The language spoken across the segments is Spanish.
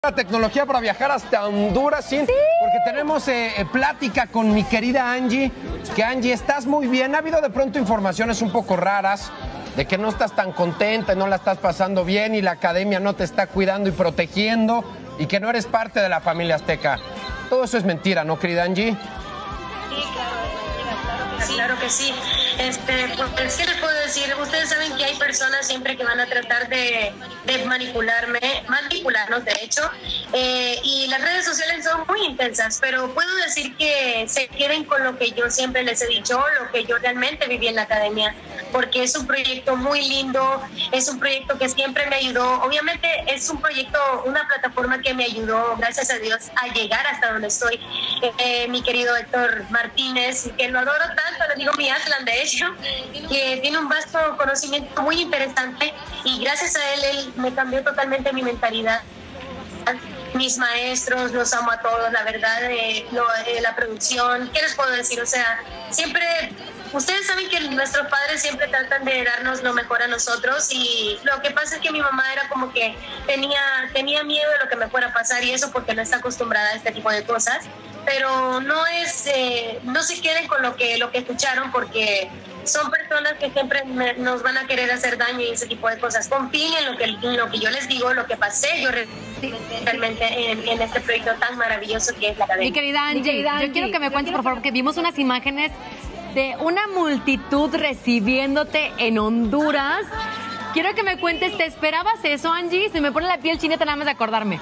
La tecnología para viajar hasta Honduras, sí. Porque tenemos plática con mi querida Angie, que Angie, estás muy bien. Ha habido de pronto informaciones un poco raras de que no estás tan contenta, no la estás pasando bien y la academia no te está cuidando y protegiendo y que no eres parte de la familia azteca. Todo eso es mentira, ¿no, querida Angie? Sí, claro que sí. Pues, ¿qué les puedo decir? Ustedes saben que hay personas siempre que van a tratar de manipularnos, de hecho, y las redes sociales son muy intensas, pero puedo decir que se queden con lo que yo siempre les he dicho, lo que yo realmente viví en la academia, porque es un proyecto muy lindo, es un proyecto que siempre me ayudó, obviamente es un proyecto, una plataforma que me ayudó, gracias a Dios, a llegar hasta donde estoy. Mi querido Héctor Martínez, que lo adoro tanto, le digo mi Aslan, de hecho, que tiene un vasto conocimiento muy interesante y gracias a él me cambió totalmente mi mentalidad. Mis maestros, los amo a todos, la verdad, la producción, ¿qué les puedo decir? O sea, siempre, ustedes saben que nuestros padres siempre tratan de darnos lo mejor a nosotros y lo que pasa es que mi mamá era como que tenía miedo de lo que me fuera a pasar y eso porque no está acostumbrada a este tipo de cosas, pero no se queden con lo que escucharon porque son personas que siempre nos van a querer hacer daño y ese tipo de cosas. Confíen en lo que yo les digo, lo que pasé yo realmente en este proyecto tan maravilloso que es la academia. Mi querida Angie, yo quiero que me cuentes, por favor, porque vimos unas imágenes de una multitud recibiéndote en Honduras. Quiero que me cuentes, ¿te esperabas eso, Angie? Se me pone la piel chinita nada más de acordarme.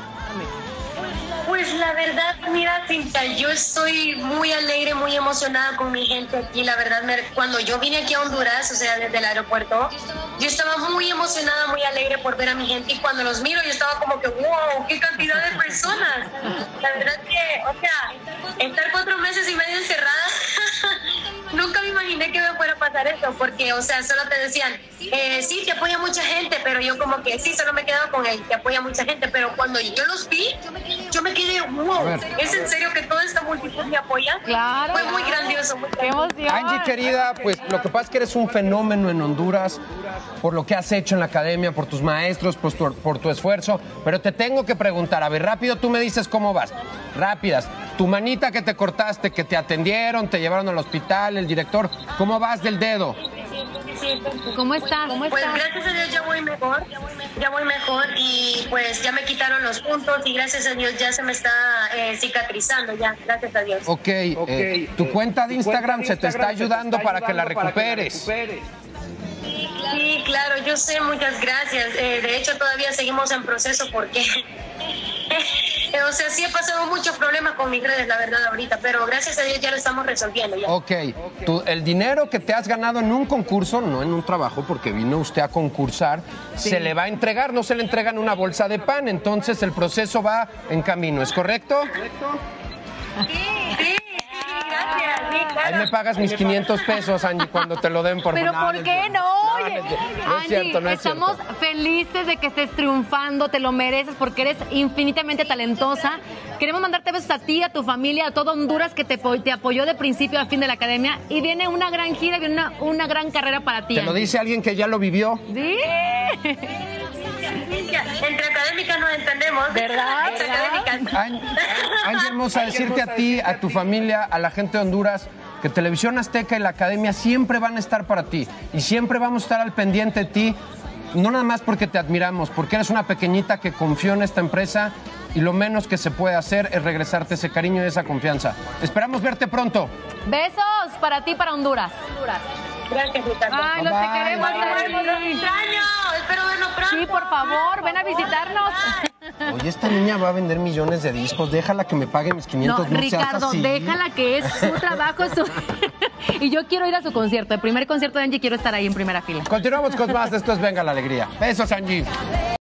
Pues la verdad, mira, Cinta, yo estoy muy alegre, muy emocionada con mi gente aquí. La verdad, cuando yo vine aquí a Honduras, o sea, desde el aeropuerto, yo estaba muy emocionada, muy alegre por ver a mi gente. Y cuando los miro, yo estaba como que, wow, qué cantidad de personas. La verdad que, o sea, estar 4 meses y medio encerrada, nunca me imaginé que me fuera a pasar eso, porque, o sea, solo te decían, sí, te apoya mucha gente, pero yo como que sí, solo me quedo con él, te apoya mucha gente, pero cuando yo los vi, yo me quedé, wow, ¿es en serio que toda esta multitud me apoya? Claro. Fue muy grandioso, muy grandioso. Angie, querida, pues lo que pasa es que eres un fenómeno en Honduras por lo que has hecho en la academia, por tus maestros, por tu esfuerzo, pero te tengo que preguntar, a ver, rápido, tú me dices cómo vas, rápidas. Tu manita que te cortaste, que te atendieron, te llevaron al hospital, el director, ¿cómo vas del dedo? ¿Cómo estás? Pues gracias a Dios ya voy mejor y pues ya me quitaron los puntos y gracias a Dios ya se me está cicatrizando ya, gracias a Dios. Ok, tu cuenta de Instagram se te está ayudando para que la recuperes. Sí, claro, yo sé, muchas gracias. De hecho, todavía seguimos en proceso porque... o sea, sí he pasado muchos problemas con mis redes, la verdad, ahorita, pero gracias a Dios ya lo estamos resolviendo ya. Ok, el dinero que te has ganado en un concurso, no en un trabajo, porque vino usted a concursar, sí, se le va a entregar, no se le entregan una bolsa de pan, entonces el proceso va en camino, ¿es correcto? Sí, gracias, sí, claro. Ahí me pagas mis 500 pesos, Angie, cuando te lo den por ¿Pero por qué no? Oye, no es cierto, no es estamos felices de que estés triunfando, te lo mereces porque eres infinitamente talentosa. Queremos mandarte besos a ti, a tu familia, a todo Honduras que te apoyó de principio a fin de la academia y viene una gran gira, viene una gran carrera para ti. ¿Te lo dice alguien que ya lo vivió? Sí. Entre académicas nos entendemos. ¿Verdad? Entre académicas. Angie, hermosa, decirte a ti, a tu familia, a la gente de Honduras, que Televisión Azteca y la Academia siempre van a estar para ti y siempre vamos a estar al pendiente de ti, no nada más porque te admiramos, porque eres una pequeñita que confió en esta empresa y lo menos que se puede hacer es regresarte ese cariño y esa confianza. Esperamos verte pronto. Besos para ti, para Honduras. Gracias, Ricardo. Ay, los que queremos. Los extraño, espero vernos pronto. Sí, por favor, ven a visitarnos. Oye, esta niña va a vender millones de discos, déjala que me pague mis 500, no seas Ricardo, así. déjala que es su trabajo, y yo quiero ir a su concierto, el primer concierto de Angie, quiero estar ahí en primera fila. Continuamos con más, esto es Venga la Alegría. Besos, Angie.